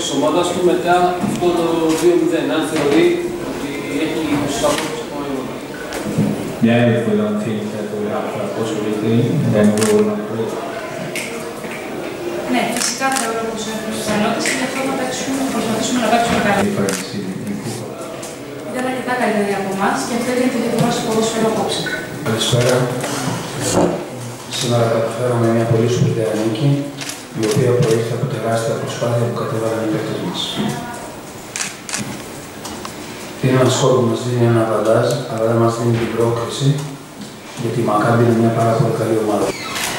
της ομάδας του μετά αυτό το 2-0, αν θεωρεί ότι έχει τους απόψεις από εμένα. Ja, vi får lång tid att vi har fått så lite in den rollen. Ναι, φυσικά θεωρώ πως έχουμε τις ικανότητες και γι' αυτό θα προσπαθήσουμε να παίξουμε καλά. Ήταν αρκετά καλύτεροι από εμάς και αυτό είναι το δικό μας ποδόσφαιρο απόψε. Καλησπέρα. Σήμερα καταφέραμε μια πολύ σπουδαία νίκη, η οποία προήλθε από τεράστια προσπάθεια που κατέβαλαν οι παίκτες μας. Είναι ένας χώρος που μας δίνει ένα βαντάζ, αλλά δεν μας δίνει την πρόκριση, γιατί η Μακάμπι είναι μια πάρα πολύ καλή ομάδα.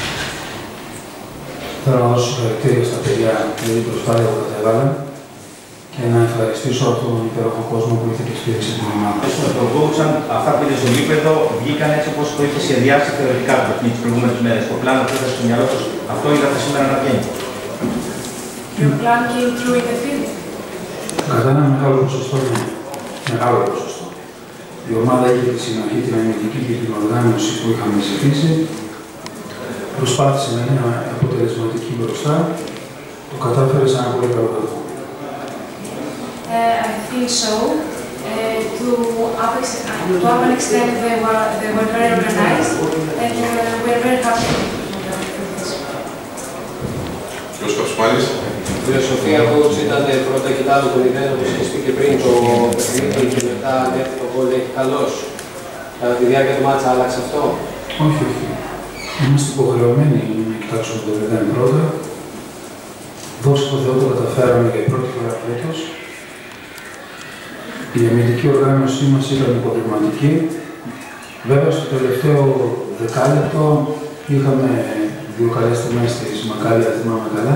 Θέλω να δώσω συγχαρητήρια στα παιδιά για την προσπάθεια που κατέβαλαν και να ευχαριστήσω αυτόν τον υπέροχο κόσμο που ήρθε και στήριξε την ομάδα. Τον κόουτσαν, αυτά που είδε στο γήπεδο βγήκαν έτσι όπως το είχε σχεδιάσει θεωρητικά το παιχνίδι τις προηγούμενες μέρες. Το πλάνο που είχα στο μυαλό του, αυτό είδατε σήμερα να βγαίνει. Your plan came through in the field. Κατά ένα μεγάλο ποσοστό, ναι. Μεγάλο ποσοστό. Η ομάδα είχε τη συνοχή, την αμυντική και την οργάνωση που είχαμε ζητήσει. Προσπάθησε να είναι αποτελεσματική μπροστά. Το κατάφερε σε ένα πολύ καλό βαθμό. I think so. To an extent, they were very organized, and we are very happy with this. Κύριος Καψμάλης. Κύριε Σοφία, όπως ήταν πρώτα και άλλο το 0, όπως και πριν το παιχνίδι και μετά ανέφερε το γκολ, έχει καλώς. Κατά τη διάρκεια του μάτσα άλλαξε αυτό. Όχι, όχι. Είμαστε υποχρεωμένοι να κοιτάξουμε το 0 πρώτα. Δόξα τω Θεώ το καταφέραμε για πρώτη φορά φέτος. Η αμυντική οργάνωσή μας ήταν υποδειγματική. Βέβαια, στο τελευταίο δεκάλεπτο είχαμε δύο καλές στιγμές της Μακάμπι, αν θυμάμαι καλά.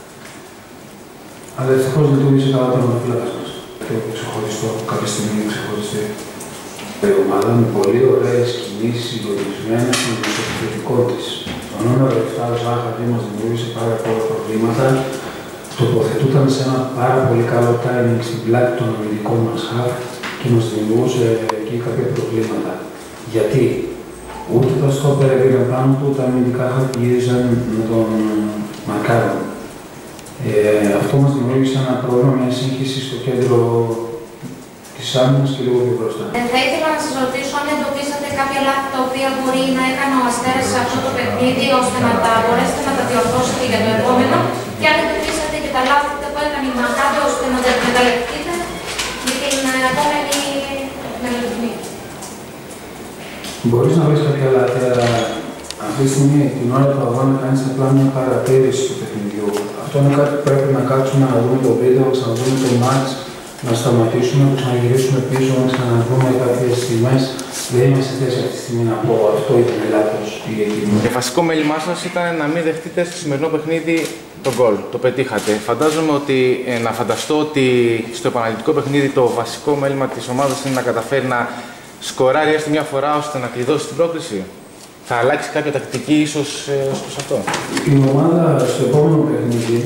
Αλλά ευτυχώς λειτουργήσε καλά το τερματοφύλακας μας. Και ξεχωριστό, κάποια στιγμή ξεχωριστή. Η ομάδα με πολύ ωραίες κινήσεις, συντονισμένες με το επιθετικό της. Το νούμερο 7 ο Ζάχαρη μας δημιούργησε πάρα πολλά προβλήματα. Τοποθετούταν σε ένα πάρα πολύ καλό timing στην πλάτη των αμυντικών μας χαφ και μας δημιουργούσε εκεί κάποια προβλήματα. Γιατί ούτε τα στόπερ πήγαν πάνω του, τα αμυντικά χαφ γύριζαν με τον μαρκάρον. Αυτό μας δημιούργησε ένα πρόβλημα, μια σύγχυση στο κέντρο της άμυνας και λίγο πιο μπροστά. Θα ήθελα να σας ρωτήσω αν εντοπίσατε κάποια λάθη τα οποία μπορεί να έκανε ο Αστέρας σε αυτό το παιχνίδι, ώστε να τα μπορέσετε να τα διορθώσετε για το επόμενο, και αν εντοπίσατε και τα λάθη που έκανε η Μακάμπι, ώστε να τα εκμεταλλευτείτε για την επόμενη μελλοντική. Μπορείς να βρεις κάποια λάθη, αλλά αυτή τη στιγμή την ώρα του αγώνα κάνεις απλά μια παρατήρηση του παιχνιδιού. Αυτό είναι κάτι που πρέπει να κάτσουμε να δούμε το βίντεο, να ξαναδούμε το μάτς, να σταματήσουμε, να ξαναγυρίσουμε πίσω, να ξαναδούμε κάποιες στιγμές. Δεν είμαι σε θέση αυτή τη στιγμή να πω αυτό ήταν λάθος ή εκείνο. Το βασικό μέλημά σας ήταν να μην δεχτείτε στο σημερινό παιχνίδι τον γκολ. Το πετύχατε. Φαντάζομαι ότι να φανταστώ ότι στο επαναληπτικό παιχνίδι το βασικό μέλημα της ομάδας είναι να καταφέρει να σκοράρει έστω μια φορά ώστε να κλειδώσει την πρόκριση. Θα αλλάξει κάποια τακτική ίσως προς αυτό. Η ομάδα στο επόμενο παιχνίδι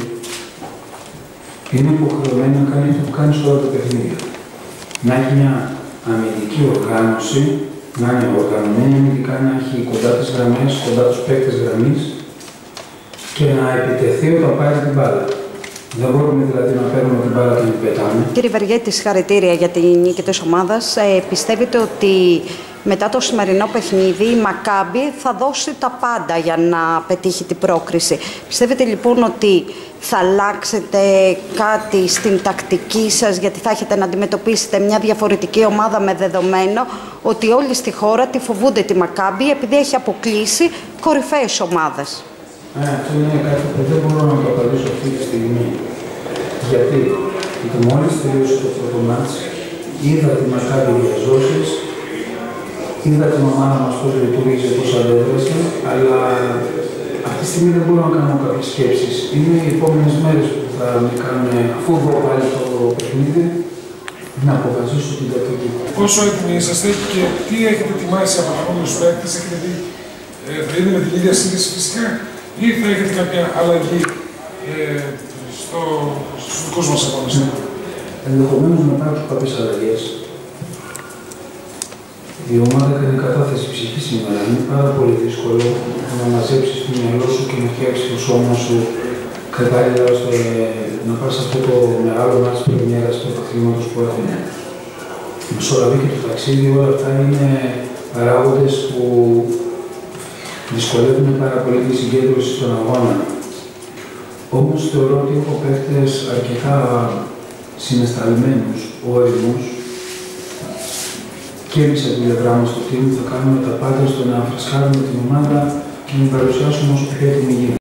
είναι υποχρεωμένη να κάνει αυτό που κάνει σε όλα τα παιχνίδια. Να έχει μια αμυντική οργάνωση, να είναι οργανωμένη αμυντικά, να έχει κοντά τις γραμμές, κοντά τους παίκτες γραμμής και να επιτεθεί όταν πάρει την μπάλα. Δεν μπορούμε δηλαδή να παίρνουμε την μπάλα και να την πετάμε. Κύριε Βεργέτη, συγχαρητήρια για την νίκη της ομάδας. Πιστεύετε ότι μετά το σημερινό παιχνίδι η Μακάμπι θα δώσει τα πάντα για να πετύχει την πρόκριση? Πιστεύετε λοιπόν ότι θα αλλάξετε κάτι στην τακτική σας, γιατί θα έχετε να αντιμετωπίσετε μια διαφορετική ομάδα, με δεδομένο ότι όλοι στη χώρα τη φοβούνται τη Μακάμπι επειδή έχει αποκλείσει κορυφαίες ομάδες? Αυτό είναι κάτι που δεν μπορώ να το απαντήσω αυτή τη στιγμή. Γιατί μόλις τελείωσε το πρώτο μάτς, είδα τη Μακάμπι διαζώσεις, είδα την ομάδα μας πώς λειτουργήσε, πώς αντέδρασε, αλλά αυτή τη στιγμή δεν μπορώ να κάνω κάποιες σκέψεις. Είναι οι επόμενες μέρες που θα με κάνουν, αφού δω πάλι το παιχνίδι, να αποφασίσω την τακτική. Πόσο έτοιμοι είσαστε και τι έχετε ετοιμάσει από τους επόμενους παίκτες, έχετε δει, θα είναι με την ίδια σύνδεση φυσικά, ή θα έχετε κάποια αλλαγή στους δικούς μας αγώνες? Ενδεχομένως να υπάρξουν κάποιες αλλαγές. Η ομάδα έκανε κατάθεση ψυχή σήμερα. Είναι πάρα πολύ δύσκολο να μαζέψεις το μυαλό σου και να φτιάξεις το σώμα σου κατάλληλα ώστε να πας σε αυτό το μεγάλο μάτς πρεμιέρας του πρωταθλήματος που έχουμε. Η Μεσολαβή και το ταξίδι, όλα αυτά είναι παράγοντες που δυσκολεύουν πάρα πολύ τη συγκέντρωση στον αγώνα. Όμως θεωρώ ότι έχω παίκτες αρκετά συναισθαλμένους, όριμους, και εμείς από την πλευρά μας στο team θα κάνουμε τα πάντα στο να φρεσκάρουμε την ομάδα και να την παρουσιάσουμε όσο πιο έτοιμη γίνεται.